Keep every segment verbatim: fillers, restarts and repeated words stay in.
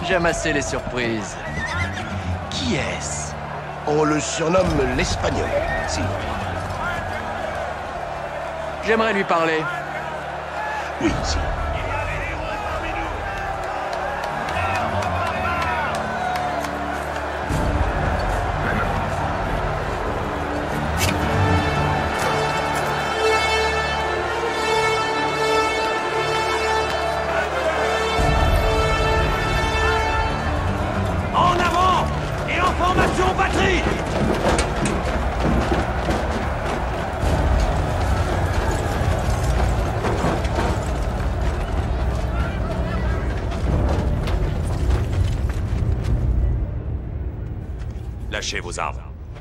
J'aime assez les surprises. Qui est-ce? On le surnomme l'Espagnol. Si. J'aimerais lui parler. Oui, si. En avant et en formation batterie. Lâchez vos armes.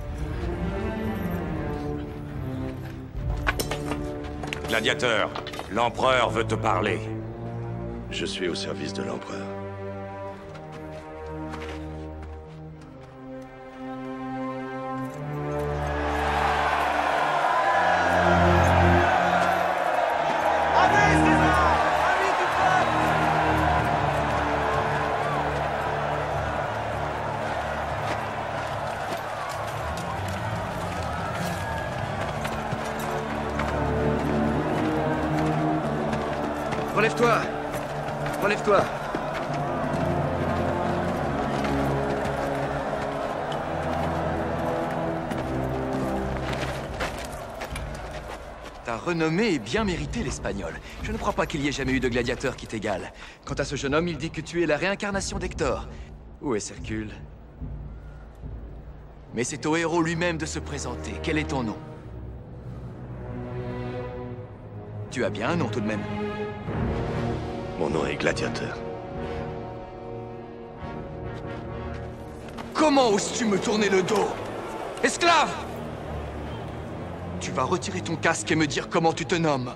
Gladiateur, l'empereur veut te parler. Je suis au service de l'Empereur. Relève-toi. Relève-toi. Ta renommée est bien méritée, l'Espagnol. Je ne crois pas qu'il y ait jamais eu de gladiateur qui t'égale. Quant à ce jeune homme, il dit que tu es la réincarnation d'Hector. Où est Hercule? Mais c'est au héros lui-même de se présenter. Quel est ton nom? Tu as bien un nom tout de même. Mon nom est Gladiateur. Comment oses-tu me tourner le dos? Esclave! Tu vas retirer ton casque et me dire comment tu te nommes.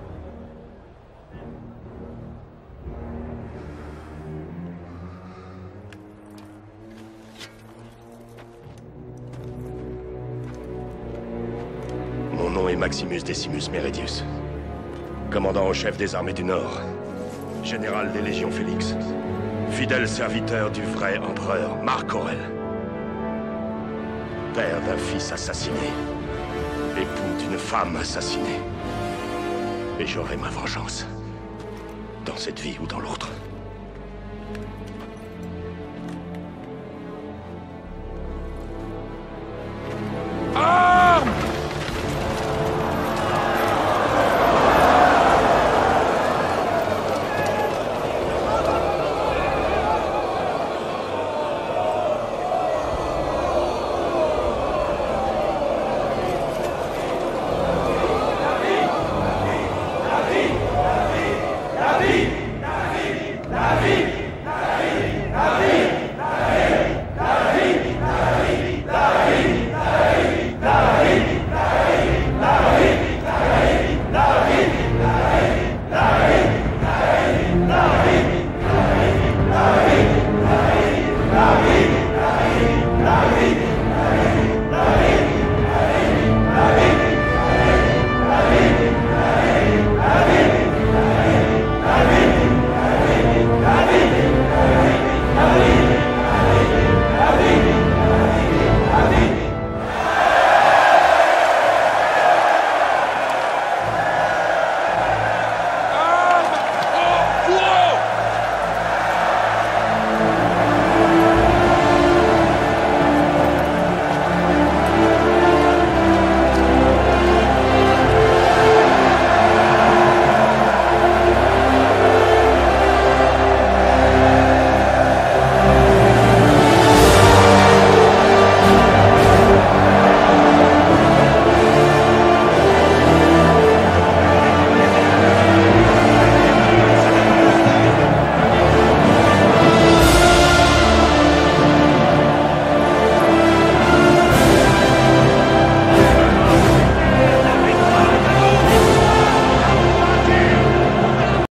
Mon nom est Maximus Decimus Meridius. Commandant en chef des armées du Nord. Général des Légions Félix. Fidèle serviteur du vrai empereur Marc Aurèle. Père d'un fils assassiné. Époux d'une femme assassinée. Et j'aurai ma vengeance. Dans cette vie ou dans l'autre.